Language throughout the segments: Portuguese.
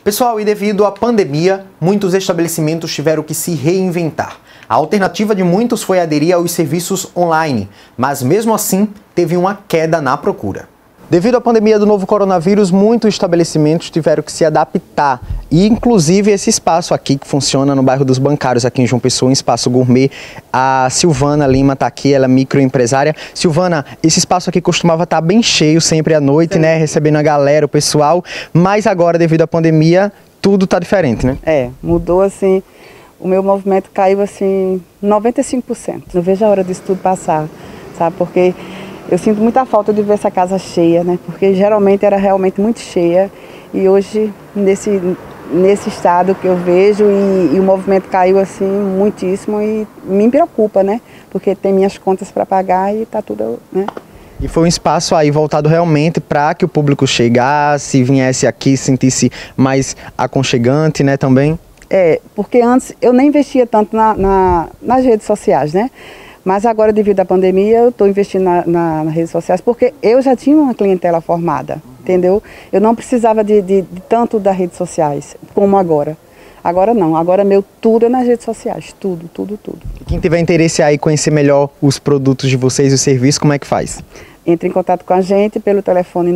Pessoal, e devido à pandemia, muitos estabelecimentos tiveram que se reinventar. A alternativa de muitos foi aderir aos serviços online, mas mesmo assim teve uma queda na procura. Devido à pandemia do novo coronavírus, muitos estabelecimentos tiveram que se adaptar. E inclusive esse espaço aqui que funciona no bairro dos Bancários, aqui em João Pessoa, um espaço gourmet. A Silvana Lima está aqui, ela é microempresária. Silvana, esse espaço aqui costumava estar bem cheio sempre à noite, né? Recebendo a galera, o pessoal. Mas agora, devido à pandemia, tudo está diferente, né? Mudou assim. O meu movimento caiu assim 95%. Não vejo a hora disso tudo passar, sabe? Porque eu sinto muita falta de ver essa casa cheia, né? Porque geralmente era realmente muito cheia e hoje nesse estado que eu vejo e o movimento caiu assim muitíssimo e me preocupa, né? Porque tem minhas contas para pagar e tá tudo, né? E foi um espaço aí voltado realmente para que o público chegasse, viesse aqui, sentisse mais aconchegante, né, também? Porque antes eu nem investia tanto nas redes sociais, né? Mas agora, devido à pandemia, eu estou investindo nas redes sociais porque eu já tinha uma clientela formada, entendeu? Eu não precisava de tanto das redes sociais como agora. Agora não, agora tudo é nas redes sociais, tudo. E quem tiver interesse aí conhecer melhor os produtos de vocês e o serviço, como é que faz? Entre em contato com a gente pelo telefone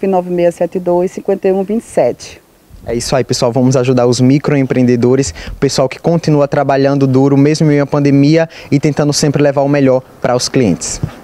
99672-5127. É isso aí, pessoal, vamos ajudar os microempreendedores, o pessoal que continua trabalhando duro, mesmo em meio à pandemia e tentando sempre levar o melhor para os clientes.